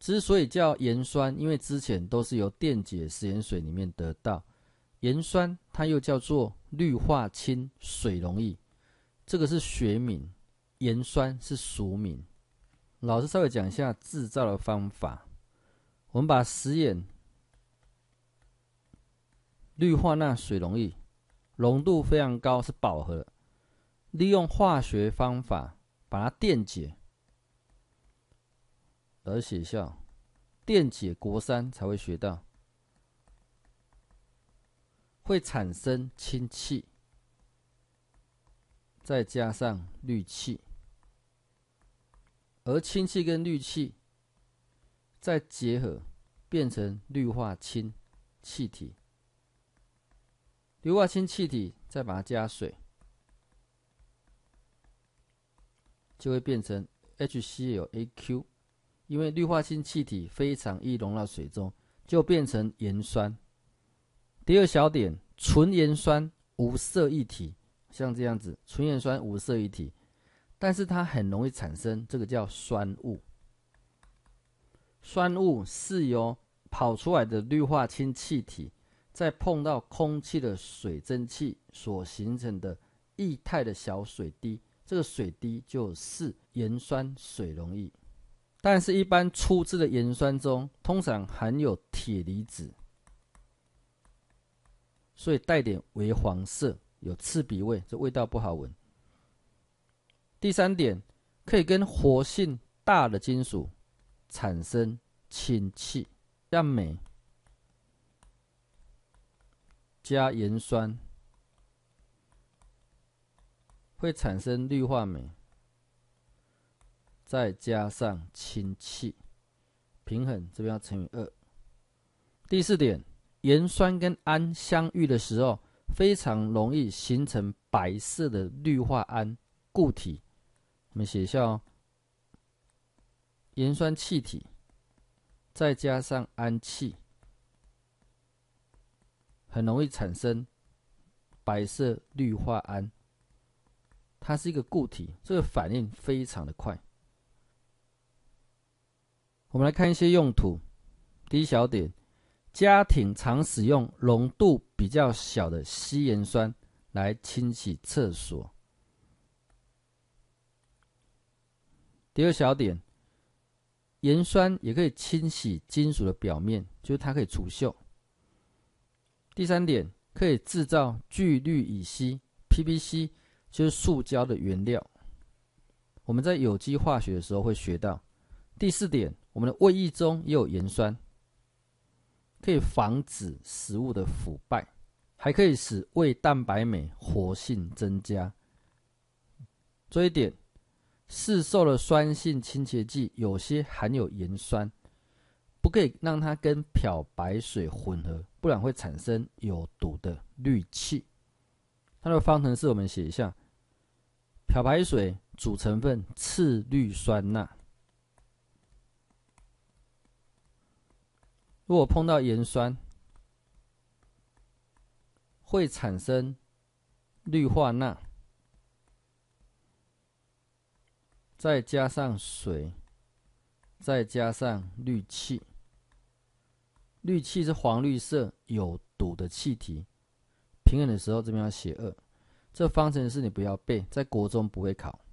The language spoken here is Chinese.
之所以叫盐酸，因为之前都是由电解食盐水里面得到。盐酸它又叫做氯化氢水溶液，这个是学名，盐酸是俗名。老师稍微讲一下制造的方法。我们把食盐氯化钠水溶液浓度非常高，是饱和的，利用化学方法把它电解，而写下电解国三才会学到，会产生氢气，再加上氯气，而氢气跟氯气再结合变成氯化氢气体，氯化氢气体再把它加水，就会变成 HClAQ。因为氯化氢气体非常易溶到水中，就变成盐酸。第二小点，纯盐酸无色液体，像这样子，纯盐酸无色液体，但是它很容易产生，这个叫酸雾。酸雾是由跑出来的氯化氢气体，再碰到空气的水蒸气所形成的液态的小水滴，这个水滴就是盐酸水溶液。但是一般初制的盐酸中通常含有铁离子，所以带点微黄色，有刺鼻味，这味道不好闻。第三点，可以跟活性大的金属产生氢气，像镁加盐酸会产生氯化镁，再加上氢气，平衡这边要乘以2。第四点，盐酸跟氨相遇的时候，非常容易形成白色的氯化铵固体。我们写一下哦，盐酸气体再加上氨气，很容易产生白色氯化铵，它是一个固体，这个反应非常的快。我们来看一些用途。第一小点，家庭常使用浓度比较小的稀盐酸来清洗厕所。第二小点，盐酸也可以清洗金属的表面，就是它可以除锈。第三点，可以制造聚氯乙烯 PVC， 就是塑胶的原料。我们在有机化学的时候会学到。第四点，我们的胃液中也有盐酸，可以防止食物的腐败，还可以使胃蛋白酶活性增加。最后一点，市售的酸性清洁剂有些含有盐酸，不可以让它跟漂白水混合，不然会产生有毒的氯气。它的方程式我们写一下，漂白水主成分次氯酸钠。如果碰到盐酸，会产生氯化钠，再加上水，再加上氯气。氯气是黄绿色有毒的气体，平衡的时候这边要写2。这方程式你不要背，在国中不会考。